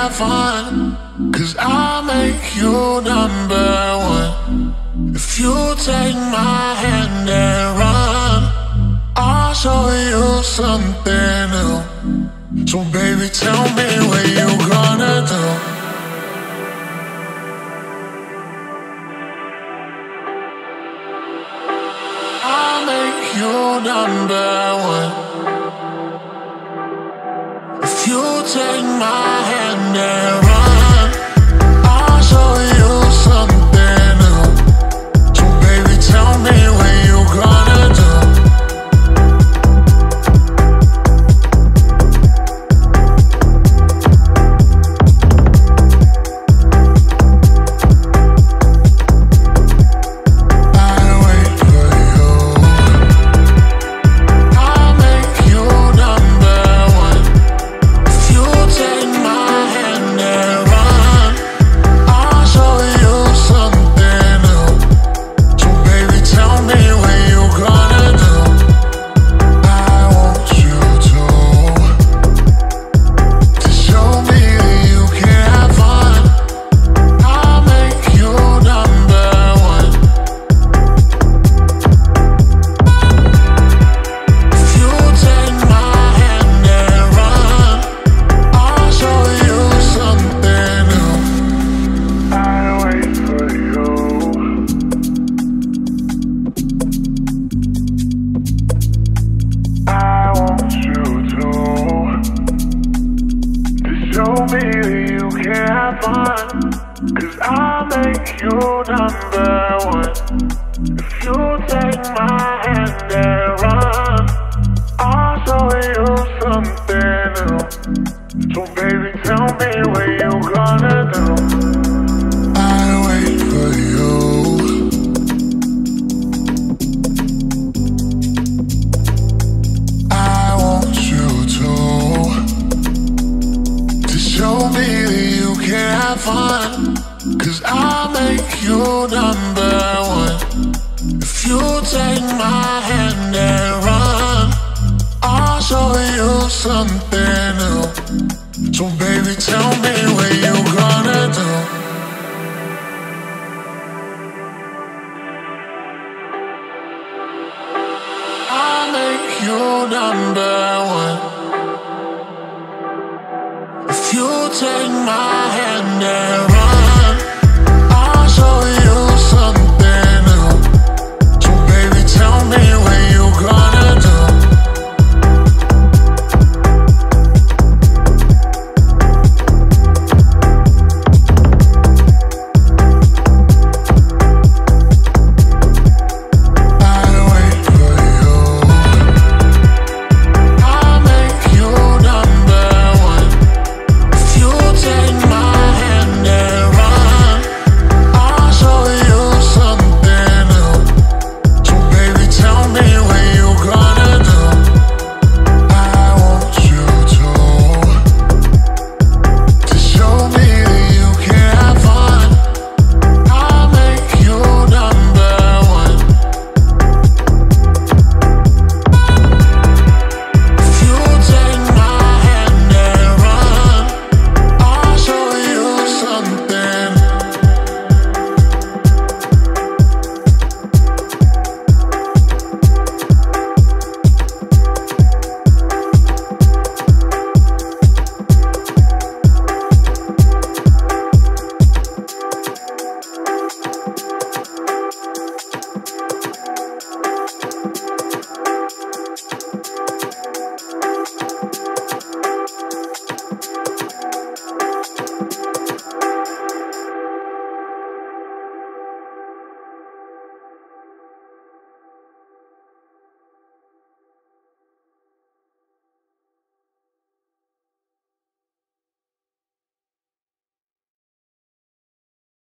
have fun, 'cause I'll make you #1. If you take my hand and run, I'll show you something new. So baby, tell me what you gonna do. I'll make you #1. If you take my hand and run, I'll show you something new. So baby, tell me what you gonna do. Show me you can have fun, 'cause I'll make you #1. If you take my hand and run, I'll show you something new. So baby, tell me what you gonna do. I wait for you. I want you to show me that you can have fun, 'cause I'll make you #1. If you take my hand and run, I'll show you something new. So baby, tell me what you gonna do. I'll make you #1. If you take my hand and run,